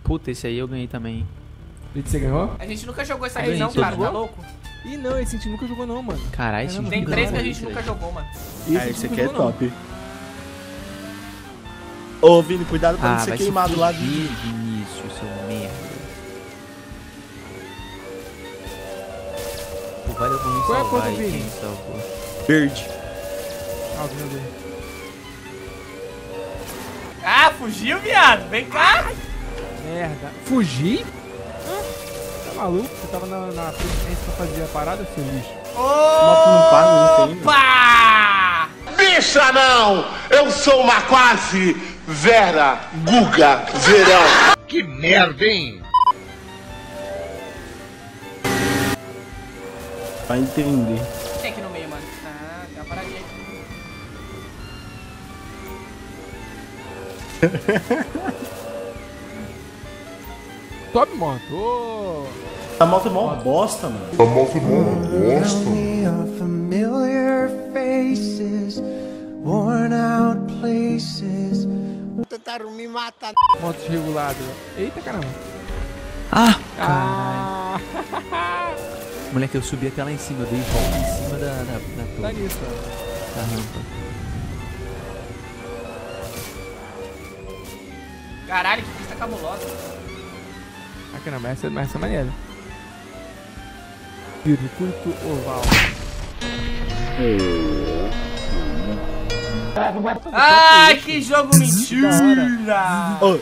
Puta, esse aí eu ganhei também. Você ganhou? A gente nunca jogou essa Ganhei região, todo cara, tá mundo. louco? Ih, não, esse a gente nunca jogou não, mano. Caralho, esse Tem jogo três que a não, gente velho. nunca jogou, mano. Esse aqui é top. Ô, Vini, cuidado pra não ser vai queimado lá de de... Vinícius, seu merda. Pô, valeu por me Qual é a cor salvar do aí, Vini? quem salvou. Verde. Ah, meu Deus. Ah, fugiu, viado. Vem cá. Merda. Fugir? Tá maluco? Você tava na presidência pra fazer a parada, seu lixo? Moto não para, não tem. Opa! Bicha não! Eu sou uma quase Vera Guga Verão. Que merda, hein? Vai entender. Tem aqui no meio, mano. Ah, tem uma paradinha aqui. Top moto. Ô. A moto é mó bosta, mano. Only are familiar faces, worn out places. Tentaram me matar. Moto desregulada. Eita, caramba. Ah! Ah. Moleque, eu subi até lá em cima, eu dei volta em cima da Tá torre, nisso, ó. da rampa. Caralho, que pista cabulosa. Ah, caramba, essa é maneira. Circuito oval. Ai, que jogo mentira! Ô,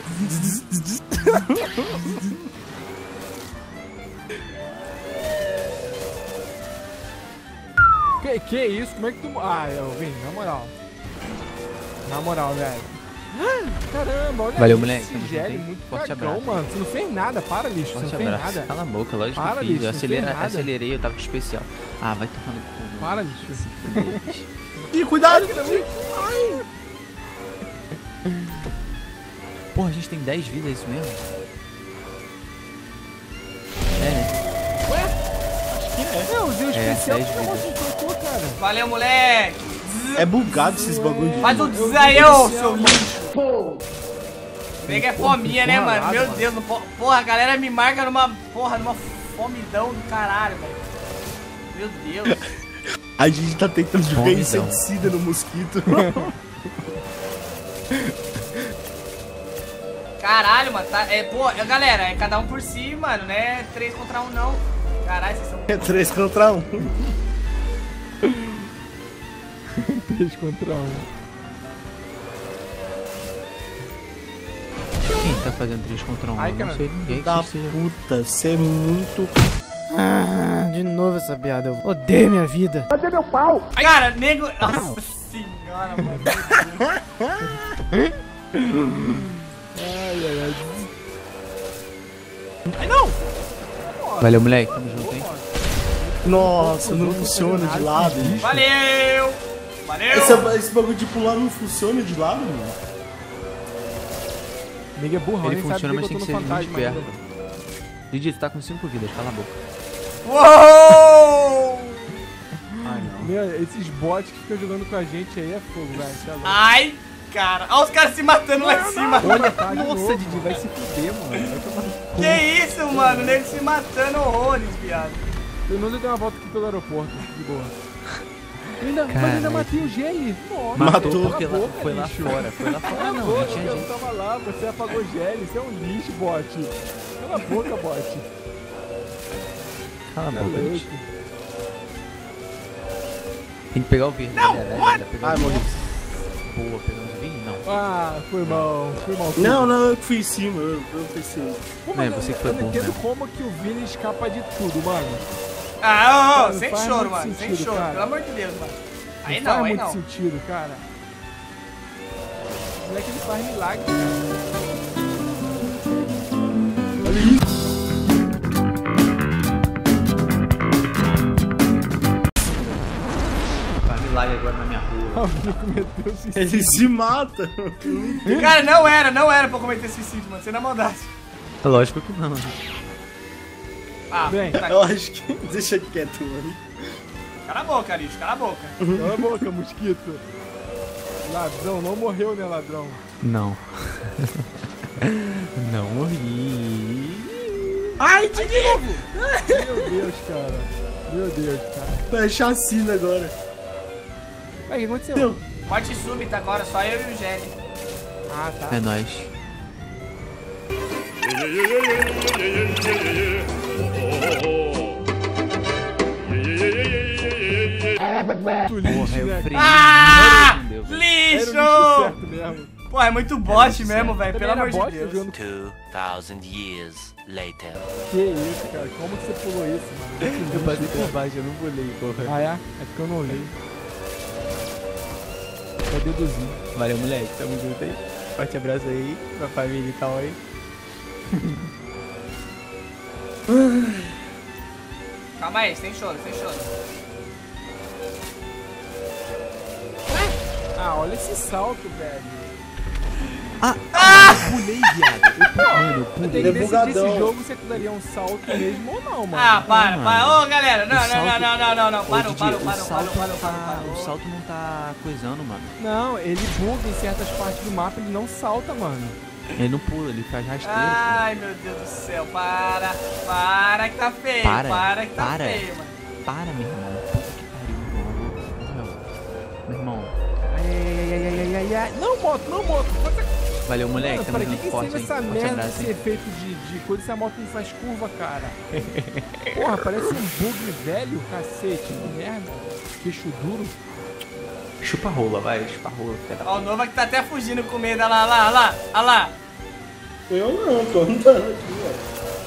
Que isso? Como é que tu... Ah, eu vim, na moral. Na moral, velho. Caramba, olha Valeu, esse moleque, tamo Gelli, junto, hein? muito Forte cagão, abraço. mano. Você não fez nada, para, lixo. Forte Você não fez abraço. nada. Cala a boca, lógico Para, que eu fiz. lixo, Eu não fez nada. acelerei, eu tava com especial. Ah, vai tomando cu. Para, lixo. Ih, cuidado! Porra, a gente tem 10 vidas, é isso mesmo? É, né? Não, usei o especial 10 que você vidas. trocou, cara. Valeu, moleque! É bugado esses bagulho de... Faz o aí, ô, seu lixo! Pega é fominha, né, mano? Meu Deus, porra, a galera me marca numa fomidão do caralho, velho. Meu Deus. A gente tá tentando jogar Fomidão. inseticida no mosquito. Caralho, mano. Tá, pô, galera, é cada um por si, mano, né? 3 contra 1 não. Caralho, vocês são... É 3 contra 1. 3 contra 1. Quem tá fazendo 3 contra 1? Ai, Eu não cara, sei ninguém Da que seja. puta, você é muito... Ah, de novo essa piada. Eu odeio minha vida. Cara, nego... Nossa senhora, mano. Ai, não! Valeu, moleque. Tamo junto, hein? Nossa, não funciona de lado. Valeu! Valeu! Esse bagulho de pular não funciona de lado, mano. Amiga é burrão, Ele nem sabe funciona, mas que tem eu que tô ser no muito fantasma perto. ainda. Didi, tu tá com 5 vidas, cala a boca. Uou! Ai, não. Meu, esses bots que ficam jogando com a gente aí é fogo, velho. Tá louco. Ai, cara. Olha os caras se matando lá em cima. Olha, tá de Nossa, novo, Didi, mano. vai se fuder, mano. Vai tomar no cu. Que isso, mano? O nego se matando horrores, viado. Pelo menos eu dei uma volta aqui pelo aeroporto, de boa. Mas ainda Caralho. matei o Gelli. Nossa, Matou. Porque cala a lá, boca, foi lá lixo. fora. Foi lá fora, Cala a não. boca, Não tinha eu gente. não tava lá, você apagou o Gelli, você é um lixo, bot. Cala a boca, bot. Cala a Tá boca, louco. gente. Tem que pegar o verde. Não, galera. Pegar Ai, o morri. Boa, pegamos o vinho? Não. Ah, foi mal. Não, eu que fui em cima, eu fui em cima. Pô, É, mas você que eu foi não burro, entendo né? como que o Vini escapa de tudo, mano. Ah, Não sem faz choro, muito mano. Sem sentido, choro, cara. pelo amor de Deus, mano. Aí Não não, faz aí muito não. sentido, cara. O moleque ele faz milagre, cara. Faz milagre agora na minha rua. Alguém cometeu suicídio. Ele se mata. Cara, não era pra eu cometer suicídio, mano. Sem na maldade. Lógico que não. Ah, Bem, tá. Eu acho que... Deixa quieto, mano. Cala a boca, lixo, cala a boca. Cala a boca, mosquito. Ladrão, não morreu, né, ladrão? Não. Não morri. Ai, de novo! Meu Deus, cara. Meu Deus, cara. Tá chacina agora. Ué, o que aconteceu? Morte súbita agora, só eu e o Gelli. Ah, tá. É nóis. Porra, eu freio. Ah! Não deu, velho. Era o Lixo! bicho certo mesmo. Pô, é muito bot mesmo, velho. Também Pelo era amor de bot, Deus. jogando- 2,000 years later. Que isso, cara? Como que você pulou isso, mano? Eu passei por baixo, eu não pulei, porra. Ah, é? É porque eu não olhei. Eu deduzi. Valeu, moleque. Tamo junto aí. Forte abraço aí pra família e tal aí. Calma aí, sem choro, sem choro. Ah, olha esse salto, velho. Pulei, viado. Mano, eu Tem pulei. que Ele é decidir bugadão. esse jogo se tu daria um salto mesmo ou não, mano. Ah, para, mano. para. Ô, galera, não, O não, salto- não. Parou, Ô, Didi, parou. O salto não tá coisando, mano. Não, ele buga em certas partes do mapa, ele não salta, mano. Ele não pula, ele faz rasteiro. Ai, meu Deus do céu, para que tá feio, para que tá para. feio, mano. Para, meu irmão. Puta que pariu, mano. Meu irmão. Ai. Não, moto, não, moto. Valeu, moleque. Mano, Tamo pra que junto forte, ensina hein. essa Forte merda abraço, desse hein. efeito de coisa se a moto não faz curva, cara? Porra, parece um bug velho, cacete. Que merda. Queixo duro. Chupa rola, vai. Chupa rola. Filha da Ó, o Nova que tá até fugindo com medo, olha lá. Eu não, tô andando aqui, velho.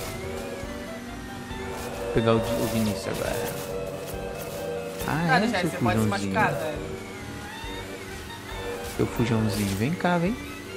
Vou pegar o Vinícius agora. Cara, é, já, seu você pode se fujãozinho. machucar, velho. Seu fujãozinho. Vem cá, vem.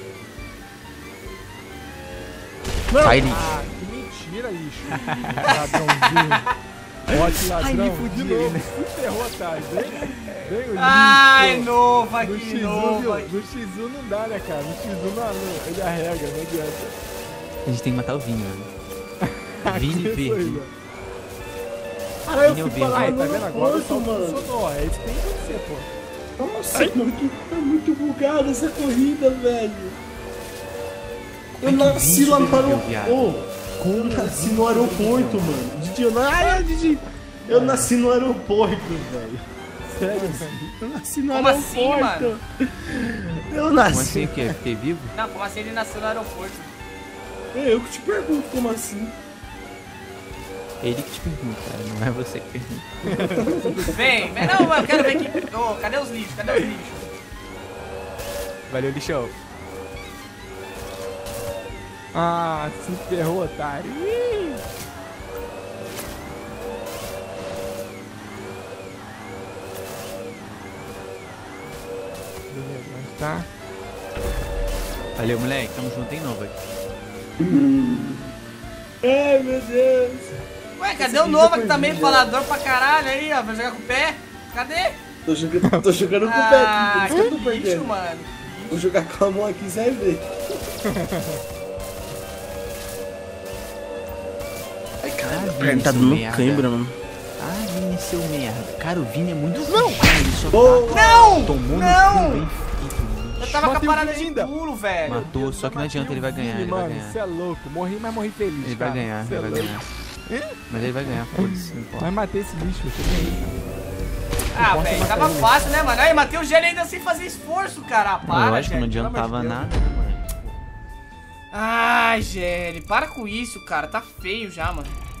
Não. Sai, lixo. Ah, que mentira, lixo. Ladrãozinho. Bote ladrão. Ai, me fudi, de novo. né? Se ferrou, tá? Vem o lixo. Ai, Nova No aqui, X1, Nova. viu? No X1 não dá, né, cara? No X1 não, ele arrega, não adianta. A gente tem que matar o Vini, mano. Vini Isso aí, verde. ó. Caralho, eu Pneu fui verde. parar Aí, no tá vendo agora? O aeroporto, salto mano. funcionou. É isso que tem que acontecer, pô. Nossa, mano, que tá muito bugada essa corrida, velho. Eu nasci lá no viado? aeroporto. Eu nasci no aeroporto, mano. Didi, eu não... Ai, Didi. Eu nasci no aeroporto, velho. Sério, velho. Eu nasci no Como assim, aeroporto. mano? Eu Como nasci. assim, o quê? Fiquei vivo? Não, como assim ele nasceu no aeroporto? Eu que te pergunto como assim. Ele que te pergunta, cara. Não é você que pergunta. Vem, não, mano, eu quero ver aqui. Ô, cadê os lixos? Valeu, lixão. Ah, se ferrou, otário. Ih. Beleza, onde tá? Valeu, moleque. Tamo junto em novo aqui. Ai, meu Deus. Ué, cadê o Nova que tá meio falador pra caralho aí, ó? Vai jogar com o pé? Cadê? Tô jogando com o pé Ah, aqui, por isso que eu tô que perdendo. lixo, mano. Vou jogar com a mão aqui, você vai ver. Ai, cara, Ah, a perna tá Vini, dando seu cãibra, merda. mano. Ah, Vini, seu merda. Cara, o Vini é muito não. Ele só Boa. tá Não! tomando Não! bem feito. Eu tava com a Matei o parada Vini de ainda. pulo, velho. Matou, só que não adianta, ele vai ganhar, ele vai Mano, ganhar. você é louco. Morri, mas morri feliz, Ele cara. vai ganhar, Cê é ele vai louco. ganhar. Mas ele vai ganhar, foda-se, não importa. Mas matei esse bicho, você tem Ah, velho, tava fácil, né, mano? Aí, matei o Gelli ainda sem fazer esforço, cara. Ah, para, Eu acho que não Gelli, pelo adiantava amor de Deus. nada, né, mano? Ai, Gelli, para com isso, cara. Tá feio já, mano.